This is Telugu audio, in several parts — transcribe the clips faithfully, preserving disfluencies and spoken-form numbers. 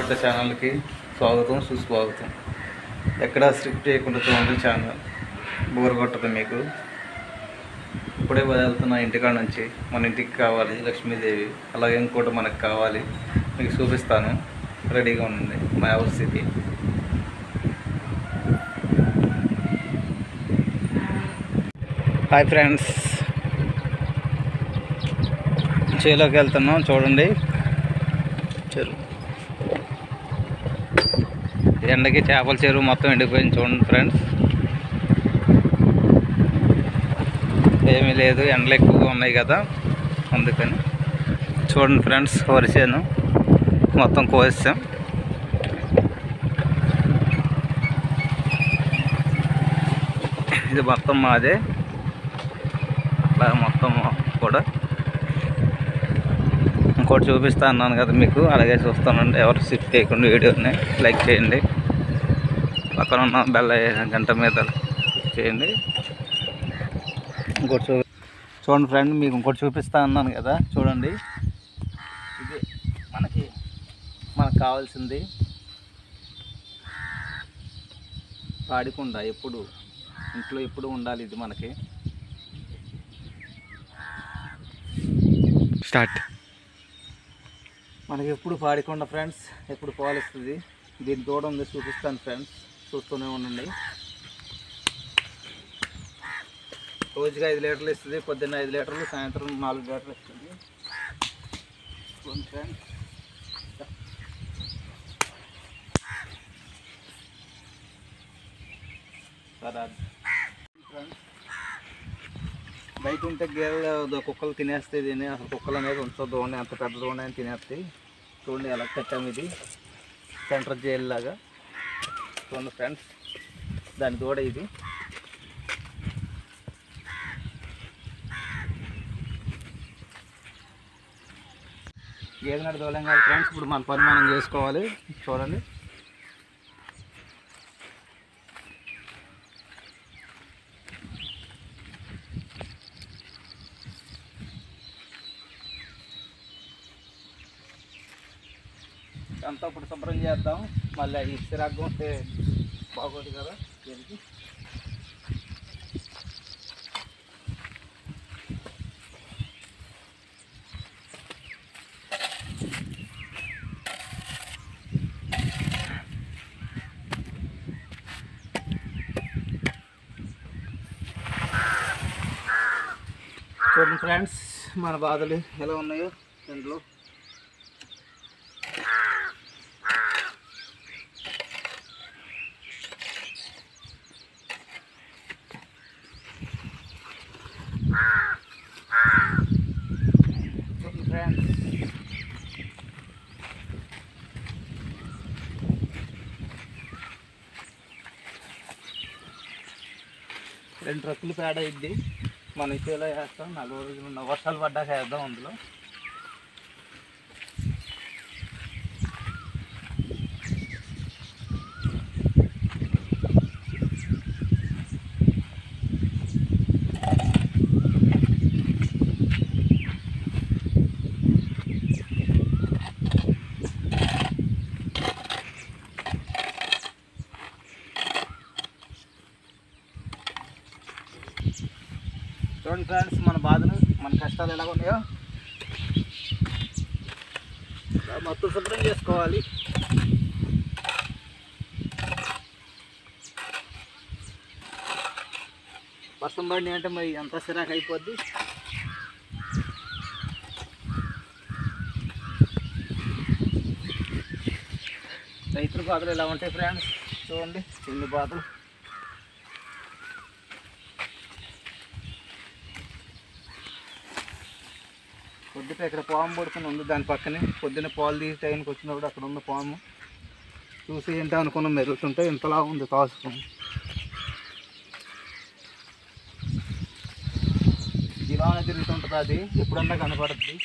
బిడ్డ ఛానల్కి స్వాగతం సుస్వాగతం. ఎక్కడా స్ట్రిక్ట్ చేయకుండా చూడండి ఛానల్, బోర్ కొట్టదు మీకు. ఇప్పుడే వెళ్తున్నా ఇంటికాడ నుంచి. మన ఇంటికి కావాలి లక్ష్మీదేవి, అలాగే ఇంకోటి మనకు కావాలి, మీకు చూపిస్తాను. రెడీగా ఉంది మా హౌస్ సిటీ. హాయ్ ఫ్రెండ్స్, చేలోకి వెళ్తున్నాం. చూడండి చెరువు, ఎండకి చేపల చెరువు మొత్తం ఎండిపోయింది. చూడండి ఫ్రెండ్స్, ఏమీ లేదు, ఎండలు ఎక్కువగా ఉన్నాయి కదా అందుకని. చూడండి ఫ్రెండ్స్, వరిసేను మొత్తం కోసాం. ఇది మొత్తం మాదే. అట్లా మొత్తం కూడా ఇంకోటి చూపిస్తా అన్నాను కదా మీకు, అలాగే చూస్తానండి. ఎవరు స్కిప్ చేయకుండా వీడియోని లైక్ చేయండి, పక్కన ఉన్న బెల్ గంట మీద చేయండి. ఇంకోటి చూ చూడండి ఫ్రెండ్, మీకు ఇంకోటి చూపిస్తా అన్నాను కదా, చూడండి. ఇది మనకి మనకు కావాల్సింది పాడికుండా. ఎప్పుడు ఇంట్లో ఎప్పుడు ఉండాలి ఇది మనకి. స్టార్ట్. మనకి ఎప్పుడు పాడికుండా ఫ్రెండ్స్, ఎప్పుడు పాలిస్తుంది. దీని దూడ ఉంది, చూపిస్తాను ఫ్రెండ్స్, చూస్తూనే ఉండండి. రోజుకి ఐదు లీటర్లు ఇస్తుంది. పొద్దున్న ఐదు లీటర్లు, సాయంత్రం నాలుగు లీటర్లు ఇస్తుంది. ఫ్రెండ్స్ సరే ఫ్రెండ్స్, బయట ఉంటే గేదెలు కుక్కలు తినేస్తాయి దీన్ని. అసలు కుక్కలు అనేది ఉంచదు, దోణి అంత పెద్ద దోణి అని తినేస్తాయి. చూడండి ఎలా కట్టాము, ఇది సెంటర్ జైలు లాగా. చూడండి ఫ్రెండ్స్, దాని దూడ ఇది. గేదె నాడు దూలం కాదు ఫ్రెండ్స్, ఇప్పుడు మన పని మనం చేసుకోవాలి. చూడండి, అంతా ఇప్పుడు శుభ్రం చేద్దాం. మళ్ళీ ఈ సిరాగ్గం వస్తే బాగోదు కదా దీనికి. చూడండి ఫ్రెండ్స్, మన బాధలు ఎలా ఉన్నాయో ఇంట్లో. రెండు ట్రక్కులు పేడ అయింది. మన ఇచ్చేలో వేస్తాం. నలభై రోజులు వర్షాలు పడ్డాక వేద్దాం అందులో. చూడండి ఫ్రెండ్స్, మన బాధలు, మన కష్టాలు ఎలా ఉన్నాయో మొత్తం శుభ్రం చేసుకోవాలి. వర్షం పడి అంటే మరి ఎంత సిరాకు అయిపోద్ది. రైతుల బాధలు ఎలా ఉంటాయి ఫ్రెండ్స్, చూడండి ఎన్ని బాధలు. పొద్దుట ఇక్కడ పాము పడుకుని ఉంది దాని పక్కనే. పొద్దున్న పాలు తీసి టైంకి వచ్చినప్పుడు అక్కడ ఉన్న పాము చూసి ఏంటో అనుకున్నాం, మెరుగుతుంటే ఇంతలా ఉంది కాసుకుని. ఇలానే తిరుగుతుంటుంది అది, ఎప్పుడన్నా కనపడుతుంది.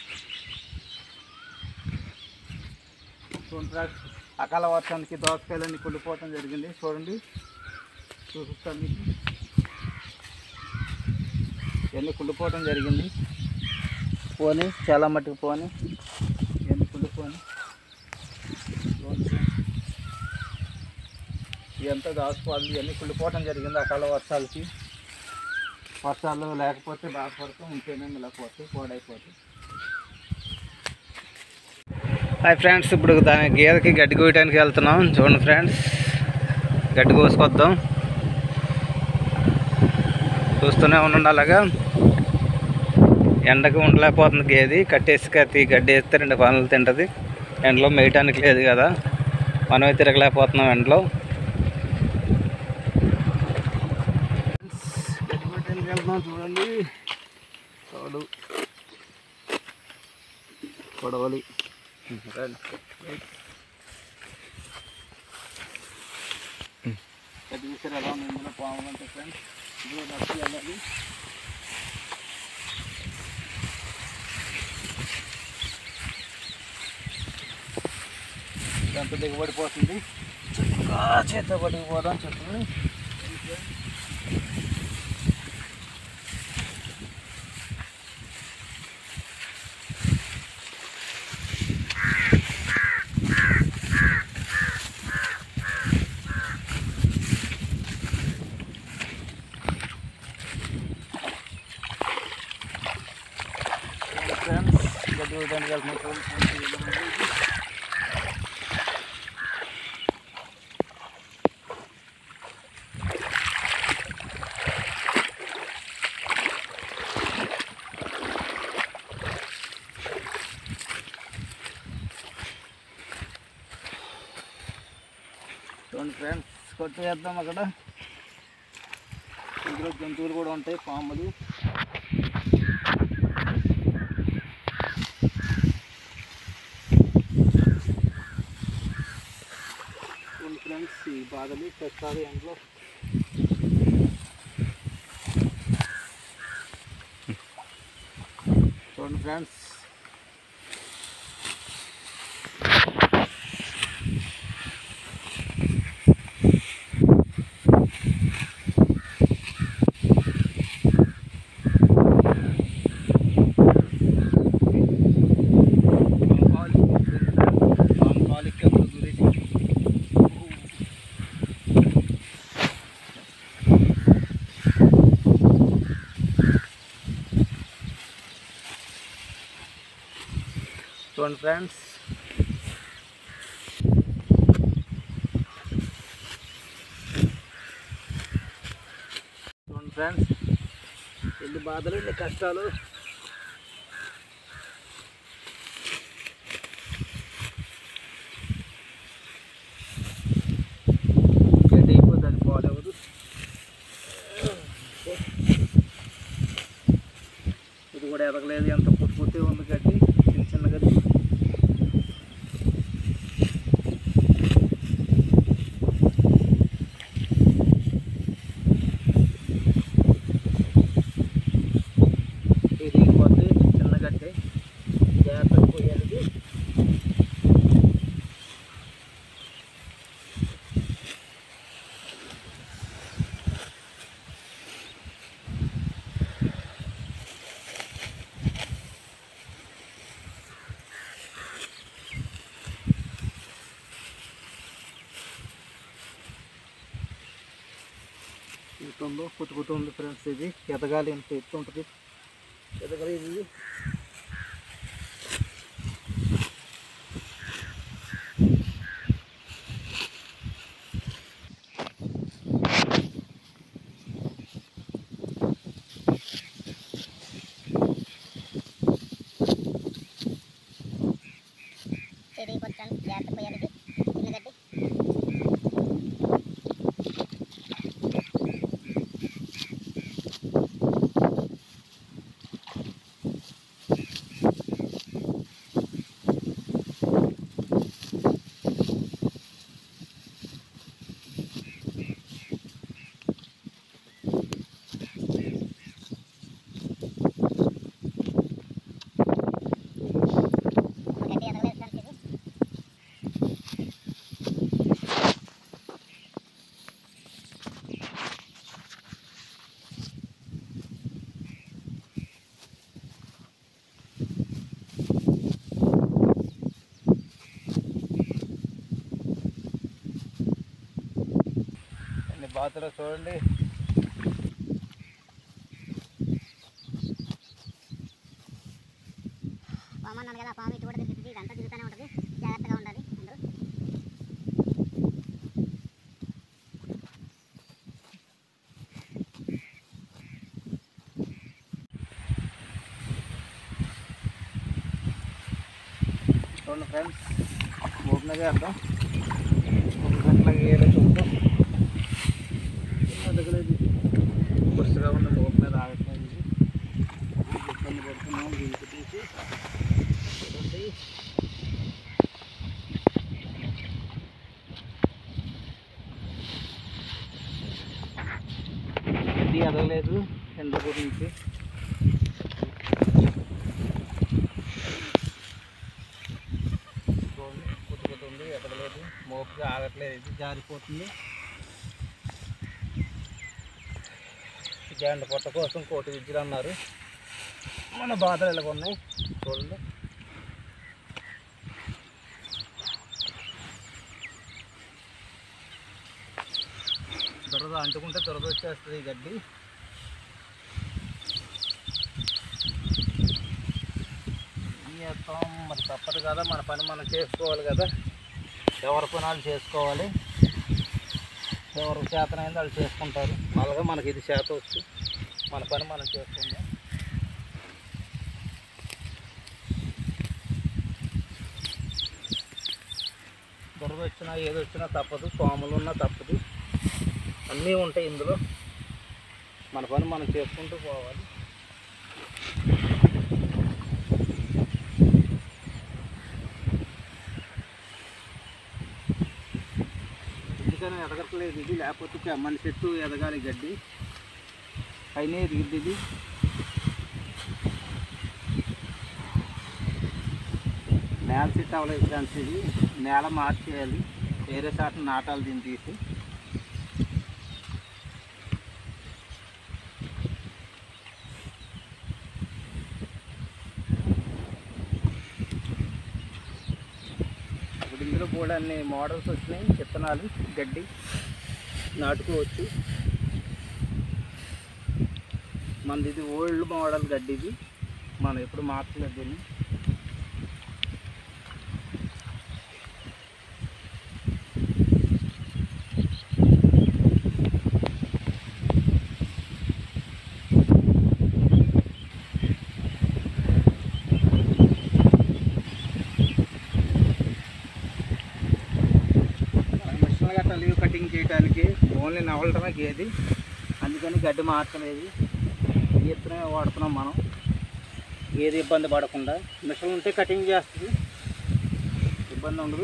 అకాల వర్షానికి దోసకాయలన్నీ కుళ్ళిపోవటం జరిగింది. చూడండి, చూపిస్తాను మీకు. ఇవన్నీ కుళ్ళిపోవటం జరిగింది. పోనీ చాలా మట్టుకు పోనీ, ఇవన్నీ కుళ్ళిపోని. ఇదంతా దాచుకోవాలి. ఇవన్నీ కుళ్ళిపోవటం జరిగింది అకాల వర్షాలకి. వర్షాలు లేకపోతే బాధపడుతూ ఉంటేనేమి లేకపోతే పాడైపోతాయి. హాయ్ ఫ్రెండ్స్, ఇప్పుడు దాని గేదెకి గడ్డి కోయడానికి వెళ్తున్నాం. చూడండి ఫ్రెండ్స్, గడ్డి కోసుకొద్దాం. చూస్తూనే ఉండండి. అలాగా ఎండకు ఉండలేకపోతుంది గేది. కట్టేసి కత్తి గడ్డి వేస్తే రెండు పనులు తింటుంది. ఎండలో మేయటానికి లేదు కదా, మనమే తిరగలేకపోతున్నాం ఎండలో. వెళ్తున్నాం చూడండి. తోడు కొడవలి గడ్డి చూసారు ఎలా ఉంది. ఇందులో పాములంటే ఫ్రెండ్స్ ఇది నచ్చి వెళ్ళాలి. ఇదంతా దిగబడిపోతుంది. చక్కగా చేత పడిపోదాం చెట్లు. ఫ్రెండ్స్ గడ్డి వేయడానికి వెళ్తున్నాం. చూడండి ఫ్రెండ్స్, కొట్టు వేద్దాం. అక్కడ ఇందులో జంతువులు కూడా ఉంటాయి, పాములు. చూడండి ఫ్రెండ్స్, ఈ బాధలు కష్టాలు ఎండలో. చూడండి ఫ్రెండ్స్, చూడండి ఫ్రెండ్స్, చూడండి ఫ్రెండ్స్, ఎన్ని బాధలు ఎన్ని కష్టాలు. గడ్డి అయిపోతుంది, అది పోలేవదు. ఇది కూడా ఎదగలేదు, ఎంత పొట్టు పొట్టే ఉంది గడ్డి, చిన్న చిన్న గడ్డి. ఇది పోతే చిన్న గడ్డి, జాగ్రత్తగా పోయాలి. ఎత్తుందో పుట్టుకుతుంది ఫ్రెండ్స్. ఇది ఎదగాలి, ఎంత ఎత్తు ఉంటుంది ఎదగాలి. ఇది జాగ్రత్త పోయాలి. చిన్నగడ్డి బాతులో చూడండి. పాము అన్నాను కదా, పాము ఇటు కూడా తిరుగుతుంది, ఇదంతా తిరుగుతూనే ఉంటుంది, జాగ్రత్తగా ఉండాలి అందరూ. చూడండి ఫ్రెండ్స్, ఓపెన్ చేద్దాం. ఒక గంటలకి ఏదో చూద్దాం. తగలేదు, బస్సుగా ఉన్న మోపు మీద ఆగట్లేదు. ఇబ్బంది పడుతున్నాం దీనికి తీసి. చూడండి, ఇది ఎదగలేదు ఎండ గురించి. చూడండి, కుట్టుకుతుంది, ఎదగలేదు, మోపుగా ఆగట్లేదు, ఇది జారిపోతుంది. గంట పొట్ట కోసం కోటి విద్యలు అన్నారు. మన బాధలు ఇలాగ ఉన్నాయి చూడండి. దురద అంటుకుంటే దురద వచ్చేస్తుంది ఈ గడ్డి. చేస్తాం మరి, తప్పదు కదా, మన పని మనం చేసుకోవాలి కదా. ఎవరి పనాలు చేసుకోవాలి, ఎవరు చేతనైంది వాళ్ళు చేసుకుంటారు. అలాగే మనకి ఇది చేత వచ్చు, మన పని మనం చేసుకుందాం. దురద వచ్చినా ఏది వచ్చినా తప్పదు, పాములు ఉన్నా తప్పదు, అన్నీ ఉంటాయి ఇందులో. మన పని మనం చేసుకుంటూ పోవాలి. ఎందుకని ఎదగట్లేదు ఇది, లేకపోతే మన చెట్టు ఎదగాలి గడ్డి, అయినా ఎదిగిద్ది ఇది. నేల చెట్టు అవ్వలేదు ఫ్రెండ్స్, ఇది నేల మార్చేయాలి, వేరే చాట నాటాలి దీన్ని తీసి. ఇప్పుడు ఇందులో కూడా అన్ని మోడల్స్ వచ్చినాయి, విత్తనాలు గడ్డి నాటుకోవచ్చు. మనది ఇది ఓల్డ్ మోడల్ గడ్డి, ఇది మనం ఎప్పుడు మార్చలేదు దీన్ని. లీవ్ కటింగ్ చేయడానికి ఓన్లీ నవలటమే గేది, అందుకని గడ్డి మార్చలేదు, ఈతనే వాడుతున్నాం మనం. ఏది ఇబ్బంది పడకుండా, మిషన్ ఉంటే కటింగ్ చేస్తుంది, ఇబ్బంది ఉండదు.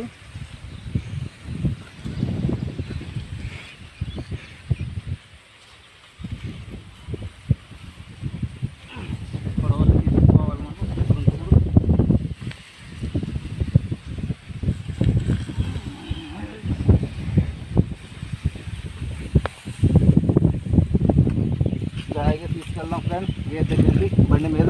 పొడవలు తీసుకోవాలి మనం. జాయిగా తీసుకెళ్దాం ఫ్రెండ్స్, గేట్ దగ్గరికి బండి మీద.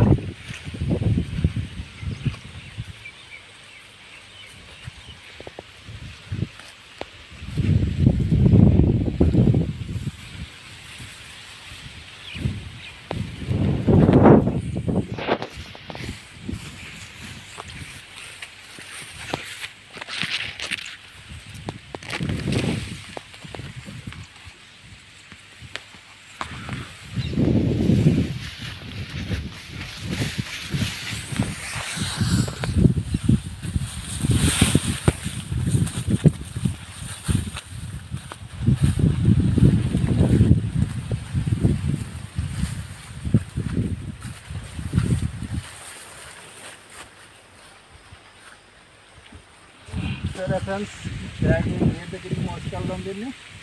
సరే ఫ్రెండ్స్, బ్యాగ్ గేట్ దగ్గరికి మోసుకెళ్దాం దీన్ని.